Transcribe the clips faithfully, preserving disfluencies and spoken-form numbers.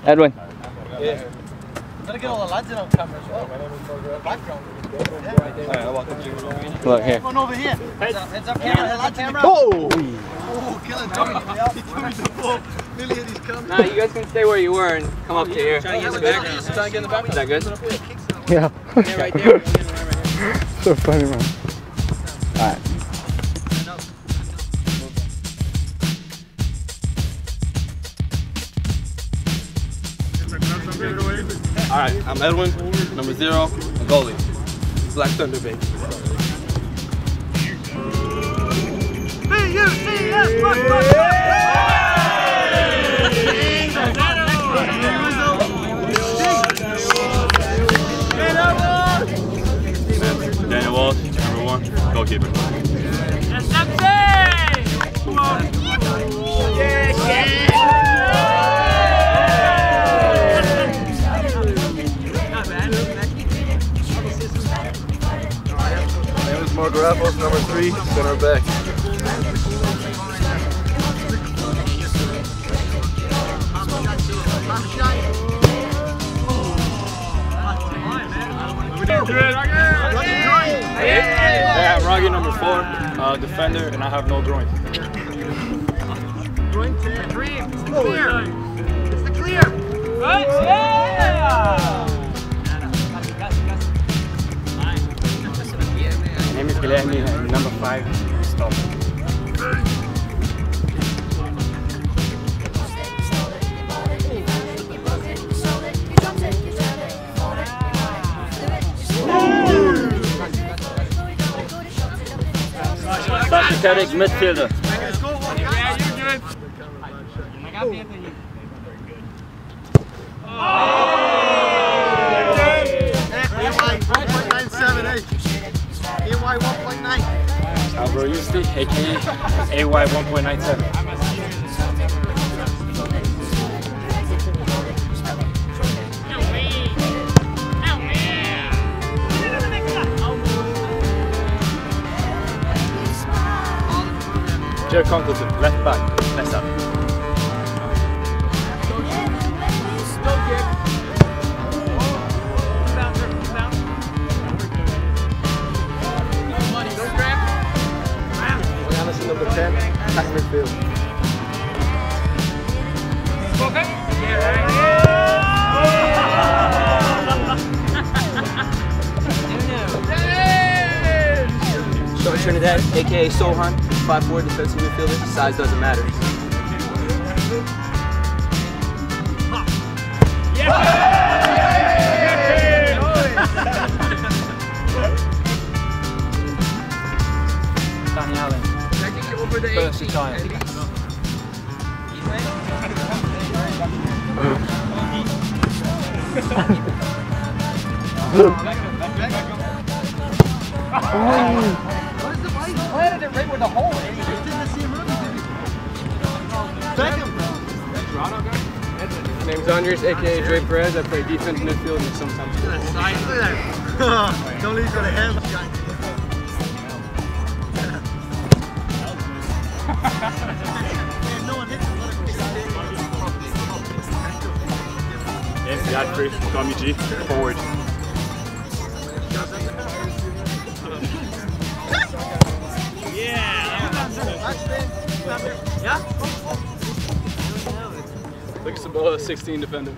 Edwin. Yeah. Gotta get all the lads in on camera as well. Background. Look here. One over here. Heads up, heads up, camera, lads camera. Oh! Oh, kill it, Tommy. He threw me the ball. Nearly hit his camera. Nah, you guys can stay where you were and come up to here. Trying to get in the background. Trying to get in the background. Is that good? Yeah. Yeah, right there. So funny, man. Alright. Alright, I'm Edwin, number zero, a goalie. Black Thunder, baby. B U C S, fuck, fuck, Daniel Walsh, number one, goalkeeper. S M C! Come on! Yeah, yeah! Margarapos, number three, center back. Yeah, Rocky number four, uh, defender, and I have no groin. Groin to the dream. It's the clear. It's the clear. Right? Yeah! My name is Guilherme, and number five, stop. Pathetic midfielder. Yeah, you're good. I got the Anthony. Oh! A Y one point nine seven eight. A Y one point nine. Albro Yusti, aka A Y one point nine seven. Joe Congleton, left back, mess up. Number ten, attack midfield. Okay. Yeah, right. Sean Trinidad, aka Sohan, five four defensive midfielder. Size doesn't matter. Danny Allen. First Italian. Planted it right with the hole. It didn't see him running, did he? My name's Andres, aka Dre Perez. I play defense, midfield, and sometimes. Look at that. Don't leave for the head. Yes, Godfrey, call me G, forward. Yeah? Looks about a sixteen defender.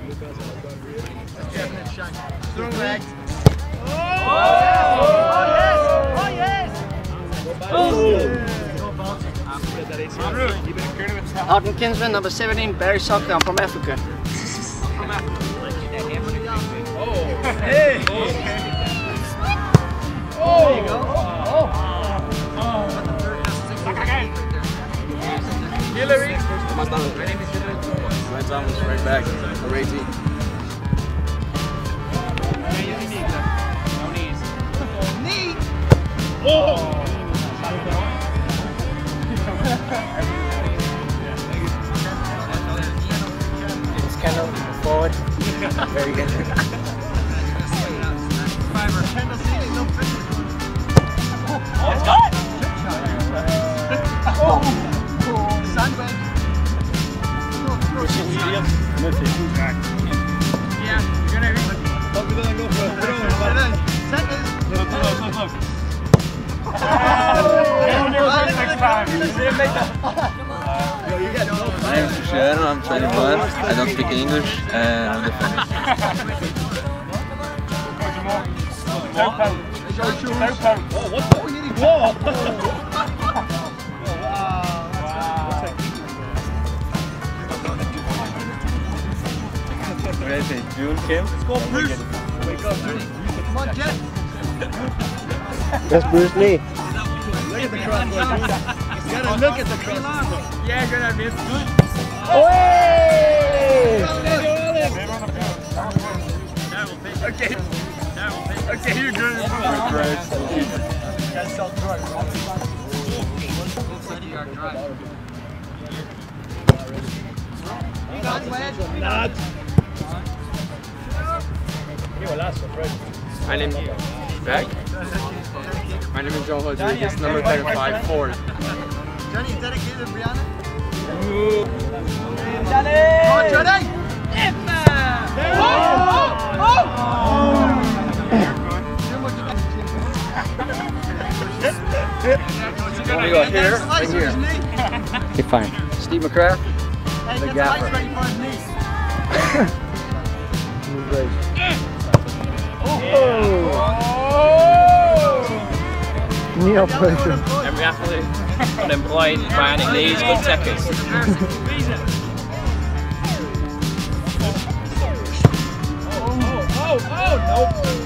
Strong legs. Oh! Oh, yes! Oh, yes! Alton Kinsman, number seventeen, Barry Soccer. I'm from Africa. Hey! Oh! There you go. Oh! Hillary! My name is Hillary. Right Thomas, right back, number eighteen. Knee! Oh! It's kind of forward. Very good. It's good! Oh! Sandwich! Yeah, you're gonna be. Look, look, look, look. Look, look, look, look. Next time. My name is Cristiano, I'm twenty-one, I don't speak English, and I'm defending. Oh, what the? Whoa! What did I say, June Kim? Let's go, Bruce! Wake up, Bruce. Come on, Jet! That's Bruce Lee. Look at the crossbar, Bruce. You gotta look at the crossbar. Yeah, good idea. Okay. Okay, you're good. My name is Beck. My name is Joe Rodriguez, number thirty-five, Ford. Johnny, is dedicated to Brianna? Johnny! Come on, Johnny! We go here and here. Okay, fine. Steve McCraft, Hey, the get the ice gaffer. ready for his knee. Knee operation. Every athlete unemployed, binding knees, good techers. Oh, oh, oh, no.